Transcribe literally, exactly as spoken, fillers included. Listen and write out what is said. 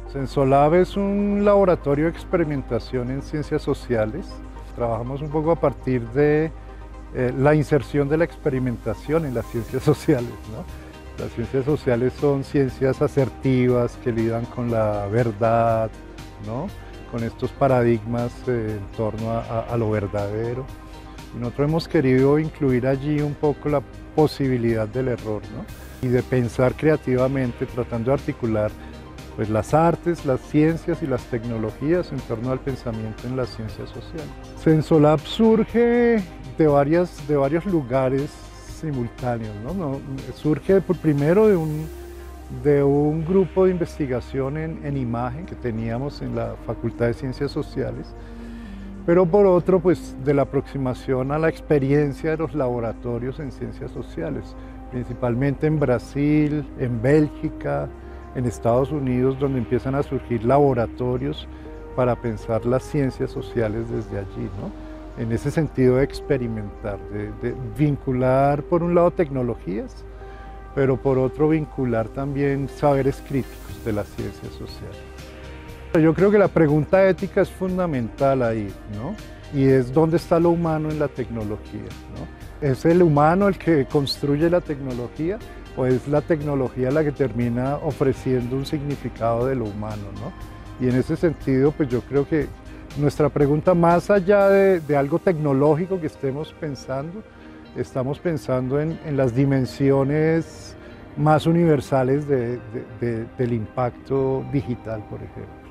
Sensolab es un laboratorio de experimentación en ciencias sociales. Trabajamos un poco a partir de eh, la inserción de la experimentación en las ciencias sociales, ¿no? Las ciencias sociales son ciencias asertivas que lidian con la verdad, ¿no? Con estos paradigmas eh, en torno a, a, a lo verdadero. Y nosotros hemos querido incluir allí un poco la posibilidad del error, ¿no? Y de pensar creativamente, tratando de articular pues, las artes, las ciencias y las tecnologías en torno al pensamiento en las ciencias sociales. Sensolab surge de, varias, de varios lugares simultáneos, ¿no? No, surge por primero de un, de un grupo de investigación en, en imagen que teníamos en la Facultad de Ciencias Sociales, pero por otro, pues, de la aproximación a la experiencia de los laboratorios en ciencias sociales, principalmente en Brasil, en Bélgica, en Estados Unidos, donde empiezan a surgir laboratorios para pensar las ciencias sociales desde allí, ¿no? En ese sentido de experimentar, de, de vincular por un lado tecnologías, pero por otro vincular también saberes críticos de las ciencias sociales. Yo creo que la pregunta ética es fundamental ahí, ¿no? Y es dónde está lo humano en la tecnología, ¿no? ¿Es el humano el que construye la tecnología o es la tecnología la que termina ofreciendo un significado de lo humano, ¿no? Y en ese sentido, pues yo creo que nuestra pregunta, más allá de, de algo tecnológico que estemos pensando, estamos pensando en, en las dimensiones más universales de, de, de, del impacto digital, por ejemplo.